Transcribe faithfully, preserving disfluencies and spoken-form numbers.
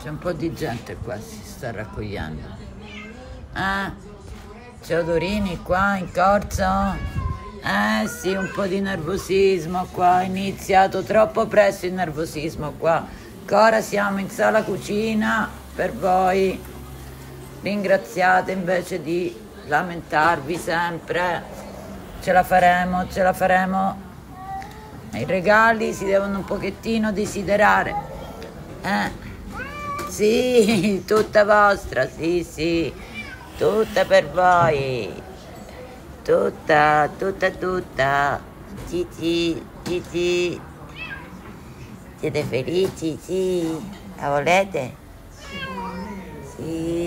C'è un po' di gente qua, si sta raccogliendo. Eh? C'è odorini qua in corso? Eh sì, un po' di nervosismo qua, è iniziato troppo presto il nervosismo qua. Ora siamo in sala cucina per voi. Ringraziate invece di lamentarvi sempre. Ce la faremo, ce la faremo. I regali si devono un pochettino desiderare. Eh? Sì, tutta vostra, sì, sì, tutta per voi, tutta, tutta, tutta. Gigi, Gigi, siete felici? Sì, la volete? Sì.